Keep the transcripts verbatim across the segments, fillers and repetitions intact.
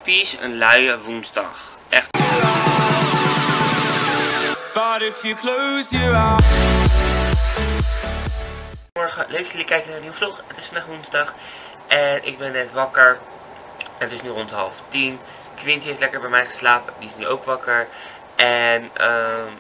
Typisch een luie woensdag. Echt. Morgen, leuk dat jullie kijken naar een nieuwe vlog. Het is vandaag woensdag en ik ben net wakker. Het is nu rond half tien. Quinty heeft lekker bij mij geslapen, die is nu ook wakker. En um,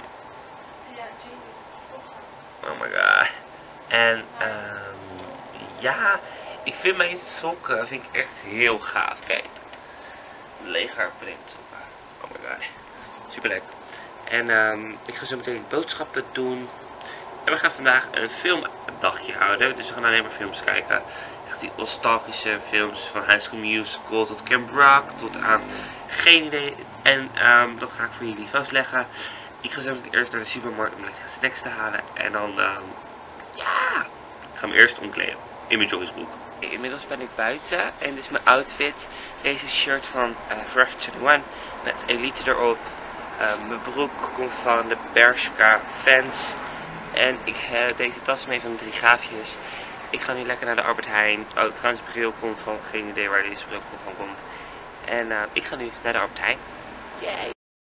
oh my god. En um, ja, ik vind mijn sokken vind ik echt heel gaaf. Kijk, leger print. Oh my god, super leuk. En um, ik ga zo meteen boodschappen doen. En we gaan vandaag een filmdagje houden. Dus we gaan alleen maar films kijken. Echt die nostalgische films van High School Musical tot Camp Rock tot aan geen idee. En um, dat ga ik voor jullie vastleggen. Ik ga zo meteen eerst naar de supermarkt om lekkere snacks te halen. En dan um, ja, ik ga me eerst omkleden in mijn joggingsbroek. Inmiddels ben ik buiten en dit is mijn outfit. Deze shirt van uh, Forever eenentwintig met Elite erop. Uh, mijn broek komt van de Bershka Vans. En ik heb deze tas mee van drie gaafjes. Ik ga nu lekker naar de Albert Heijn. Oh, trouwens de bril komt van, geen idee waar deze bril van komt. En uh, ik ga nu naar de Albert Heijn. Yay!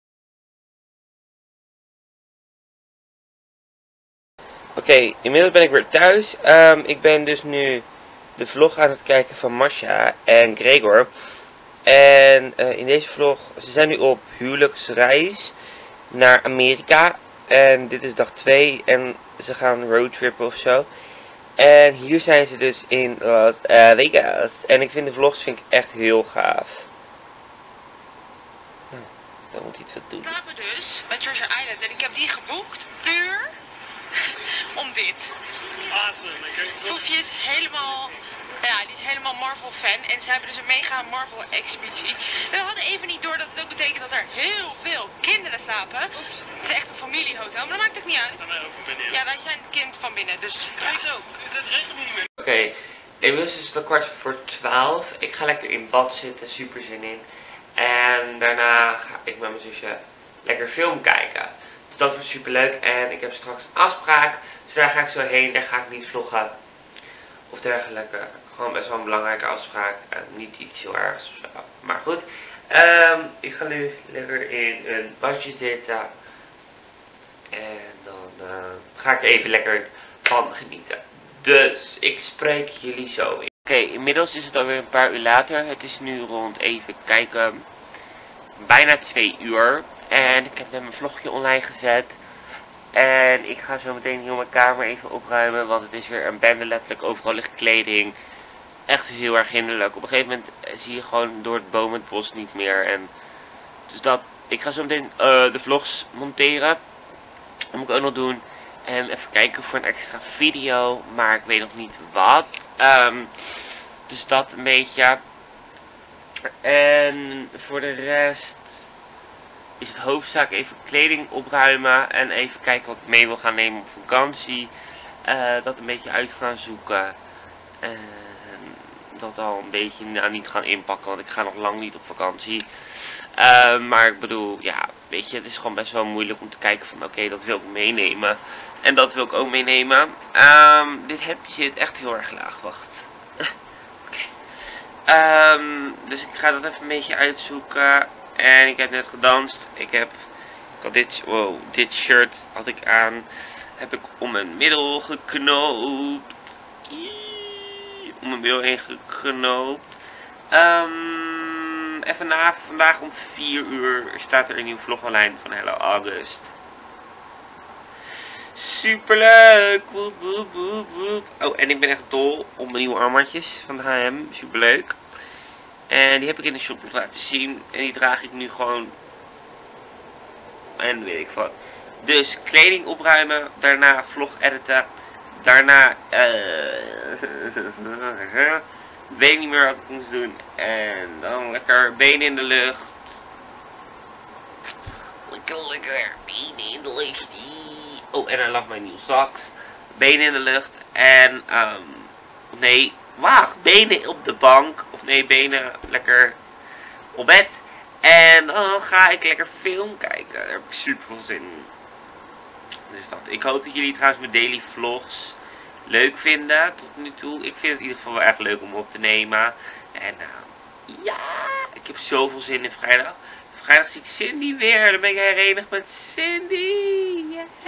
Oké, okay, inmiddels ben ik weer thuis. Um, ik ben dus nu de vlog aan het kijken van Masha en Gregor. En uh, in deze vlog, ze zijn nu op huwelijksreis naar Amerika. En dit is dag twee en ze gaan roadtrippen of zo. En hier zijn ze dus in Las Vegas. En ik vind de vlogs vind ik echt heel gaaf. Nou, dan moet hij iets wat doen. We slapen dus bij Treasure Island en ik heb die geboekt puur om dit. Foefje is helemaal, ja, die is helemaal Marvel fan en ze hebben dus een mega Marvel expeditie. We hadden even niet door dat het ook betekent dat er heel veel kinderen slapen. Oeps. Het is echt een familiehotel, maar dat maakt ook niet uit. Ja, wij zijn het kind van binnen, dus ja. Ik ook, dat regent niet meer. Oké, okay. Inmiddels is het al kwart voor twaalf. Ik ga lekker in bad zitten, super zin in. En daarna ga ik met mijn zusje lekker film kijken. Dus dat wordt super leuk. En ik heb straks een afspraak. Dus daar ga ik zo heen. Daar ga ik niet vloggen. Of dergelijke. Gewoon best wel een belangrijke afspraak. En niet iets heel ergs. Maar goed. Um, ik ga nu lekker in een badje zitten. En dan uh, ga ik even lekker van genieten. Dus ik spreek jullie zo in. Oké, okay, inmiddels is het alweer een paar uur later. Het is nu rond, even kijken, bijna twee uur. En ik heb net mijn vlogje online gezet. En ik ga zo meteen heel mijn kamer even opruimen. Want het is weer een bende, letterlijk overal ligt kleding. Echt heel erg hinderlijk. Op een gegeven moment zie je gewoon door het boom het bos niet meer. En dus dat, ik ga zo meteen uh, de vlogs monteren. Dat moet ik ook nog doen. En even kijken voor een extra video. Maar ik weet nog niet wat. Um, dus dat een beetje. En voor de rest is het hoofdzaak even kleding opruimen. En even kijken wat ik mee wil gaan nemen op vakantie. Uh, dat een beetje uit gaan zoeken. En dat al een beetje nou, niet gaan inpakken. Want ik ga nog lang niet op vakantie. Uh, maar ik bedoel, ja, weet je, het is gewoon best wel moeilijk om te kijken van oké, okay, dat wil ik meenemen. En dat wil ik ook meenemen. Um, dit hemdje zit echt heel erg laag, wacht. Oké. Okay. Um, dus ik ga dat even een beetje uitzoeken. En ik heb net gedanst. Ik heb, ik had dit, wow, dit shirt had ik aan. Heb ik om mijn middel geknoopt. Om mijn middel heen geknoopt. Um, en vandaag, vandaag om vier uur staat er een nieuwe vlog online van Hello August. Superleuk! Woep, woep, woep, woep. Oh, en ik ben echt dol op mijn nieuwe armbandjes van de H en M. Superleuk. En die heb ik in de shop laten zien. En die draag ik nu gewoon. En weet ik wat. Dus kleding opruimen. Daarna vlog editen. Daarna. Uh, weet niet meer wat ik moest doen. En dan lekker benen in de lucht. Lekker, lekker benen in de lucht. Oh, en dan lag mijn nieuwe socks. Benen in de lucht. En, um, nee, wacht. Benen op de bank. Of nee, benen lekker op bed. En dan ga ik lekker film kijken. Daar heb ik super veel zin in. Dus dat. Ik hoop dat jullie trouwens mijn daily vlogs leuk vinden tot nu toe. Ik vind het in ieder geval wel echt leuk om op te nemen. En, uh, ja, ik Ik heb zoveel zin in vrijdag. Vrijdag zie ik Cindy weer. Dan ben ik herenigd met Cindy.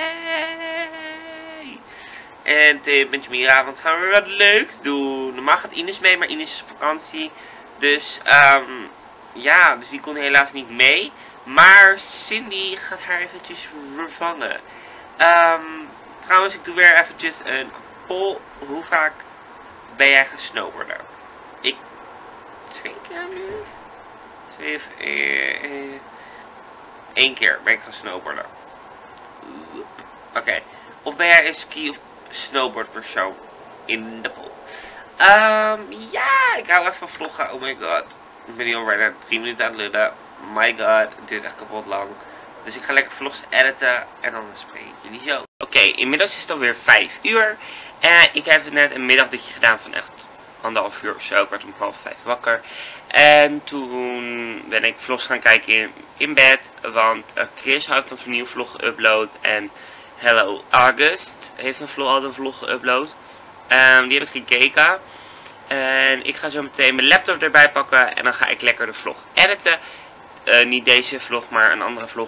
Yay! En Tim en Jamira, want gaan we wat leuks doen. Normaal gaat Ines mee, maar Ines is op vakantie. Dus, um, ja, dus die kon helaas niet mee. Maar Cindy gaat haar eventjes vervangen. Um, trouwens, ik doe weer eventjes een poll. Hoe vaak ben jij gesnowboarden? Ik twee keer nu? Twee of eh, eh, één keer ben ik gaan snowboarden. Oké. Okay. Of ben jij een ski- of snowboardpersoon in de poll? Um, ja, ik hou echt van vloggen. Oh my god. Ik ben hier al bijna drie minuten aan het lullen. My god, het duurt echt kapot lang. Dus ik ga lekker vlogs editen en dan spreek ik jullie zo. Oké, okay, inmiddels is het alweer vijf uur. En ik heb net een middagdutje gedaan van echt anderhalf uur of zo. Ik werd om half vijf wakker. En toen ben ik vlogs gaan kijken in, in bed. Want uh, Chris heeft een nieuwe vlog geüpload. En Hello August heeft een vlog, al een vlog geüpload. Um, die heb ik gekeken. En ik ga zo meteen mijn laptop erbij pakken. En dan ga ik lekker de vlog editen. Uh, niet deze vlog, maar een andere vlog.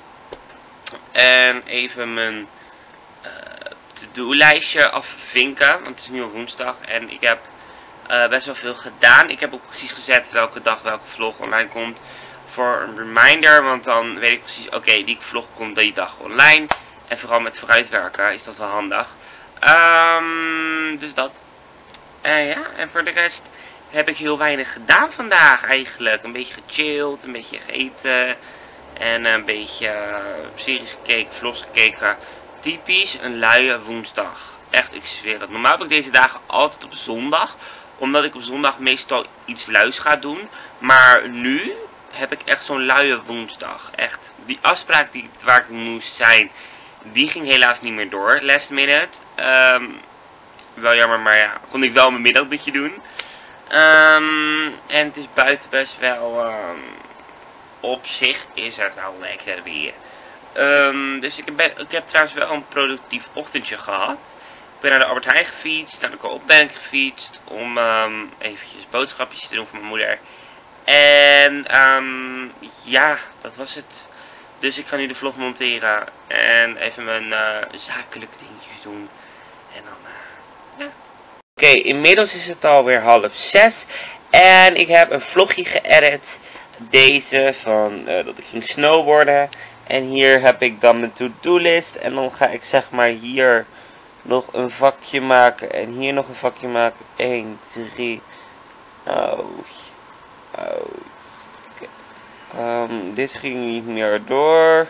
En even mijn uh, to-do lijstje afvinken. Want het is nu al woensdag. En ik heb uh, best wel veel gedaan. Ik heb ook precies gezet welke dag welke vlog online komt. Voor een reminder. Want dan weet ik precies, oké, okay, die vlog komt die dag online. En vooral met vooruitwerken is dat wel handig. Um, dus dat. Uh, ja, en voor de rest heb ik heel weinig gedaan vandaag eigenlijk. Een beetje gechilled, een beetje gegeten. En een beetje uh, series gekeken, vlogs gekeken. Typisch een luie woensdag. Echt, ik zweer het. Normaal heb ik deze dagen altijd op zondag. Omdat ik op zondag meestal iets luis ga doen. Maar nu heb ik echt zo'n luie woensdag. Echt, die afspraak die, waar ik moest zijn, die ging helaas niet meer door. Last minute. Um, wel jammer, maar ja, kon ik wel mijn middagdutje doen. Um, en het is buiten best wel, um, op zich is het wel lekker weer. Um, dus ik, ben, ik heb trouwens wel een productief ochtendje gehad. Ik ben naar de Albert Heijn gefietst, naar de Koopbank gefietst. Om um, eventjes boodschapjes te doen voor mijn moeder. En um, ja, dat was het. Dus ik ga nu de vlog monteren. En even mijn uh, zakelijke dingetjes doen. En dan, uh, ja. Oké, okay, inmiddels is het alweer half zes. En ik heb een vlogje geëdit. Deze van uh, dat ik ging snowboarden. En hier heb ik dan mijn to-do list. En dan ga ik zeg maar hier nog een vakje maken. En hier nog een vakje maken. één, drie. Oh. Oh. Okay. Um, dit ging niet meer door.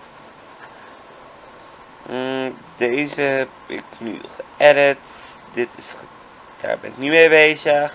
Mm, deze heb ik nu geëdit. Dit is, daar ben ik nu mee bezig.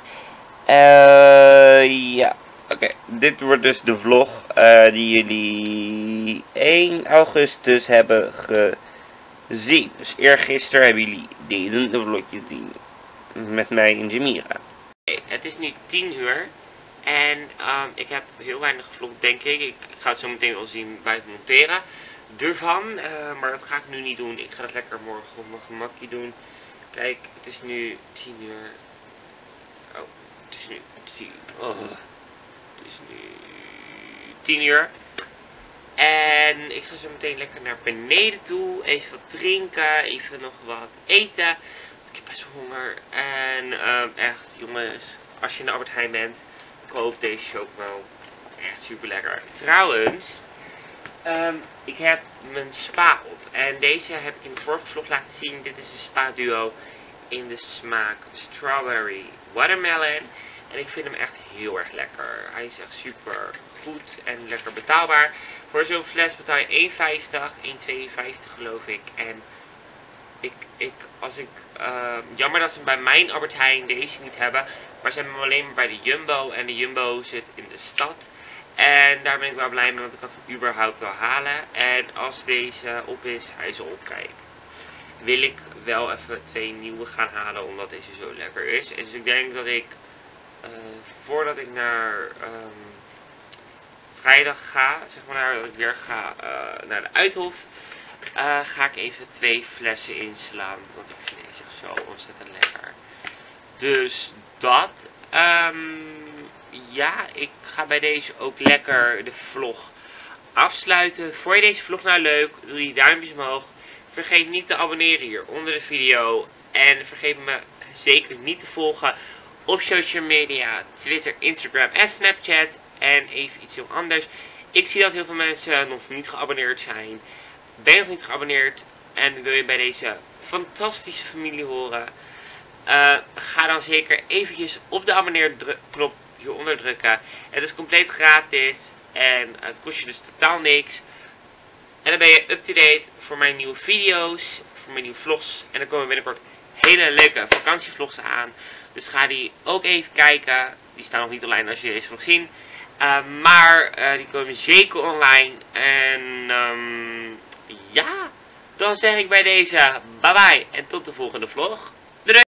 Uh, ja, oké. Okay. Dit wordt dus de vlog uh, die jullie één augustus hebben gezien. Dus eergisteren hebben jullie deze de vlogje zien. Met mij en Jamira. Okay, het is nu tien uur. En um, ik heb heel weinig gevlogd, denk ik. Ik ga het zo meteen wel zien bij het monteren ervan. Uh, maar dat ga ik nu niet doen. Ik ga het lekker morgen op mijn gemakje doen. Kijk, het is nu tien uur. Oh, het is nu tien. Oh, het is nu tien uur. En ik ga zo meteen lekker naar beneden toe. Even wat drinken. Even nog wat eten. Ik heb best wel honger. En um, echt, jongens, als je in de Albert Heijn bent, koop deze chocomel. Echt super lekker. Trouwens, um, ik heb mijn spa op. En deze heb ik in de vorige vlog laten zien. Dit is een spa duo in de smaak Strawberry Watermelon. En ik vind hem echt heel erg lekker. Hij is echt super goed en lekker betaalbaar. Voor zo'n fles betaal je één vijftig, één tweeënvijftig geloof ik. En ik, ik, als ik, uh, jammer dat ze bij mijn Albert Heijn deze niet hebben. Maar ze hebben hem alleen maar bij de Jumbo. En de Jumbo zit in de stad. En daar ben ik wel blij mee, want ik had hem überhaupt wel halen. En als deze op is, hij is op, kijk. Wil ik wel even twee nieuwe gaan halen, omdat deze zo lekker is. En dus ik denk dat ik, uh, voordat ik naar um, vrijdag ga, zeg maar naar, dat ik weer ga uh, naar de Uithof, uh, ga ik even twee flessen inslaan. Want ik vind deze echt zo ontzettend lekker. Dus dat, um, ja, ik ga bij deze ook lekker de vlog afsluiten. Vond je deze vlog nou leuk? Doe die duimpjes omhoog. Vergeet niet te abonneren hier onder de video. En vergeet me zeker niet te volgen op social media, Twitter, Instagram en Snapchat. En even iets heel anders. Ik zie dat heel veel mensen nog niet geabonneerd zijn. Ben je nog niet geabonneerd en wil je bij deze fantastische familie horen? Uh, ga dan zeker eventjes op de abonneerknop hieronder drukken. Het is compleet gratis en het kost je dus totaal niks. En dan ben je up-to-date voor mijn nieuwe video's, voor mijn nieuwe vlogs. En dan komen binnenkort hele leuke vakantievlogs aan. Dus ga die ook even kijken. Die staan nog niet online als je deze vlog ziet. Uh, maar uh, die komen zeker online. En um, ja, dan zeg ik bij deze bye bye en tot de volgende vlog.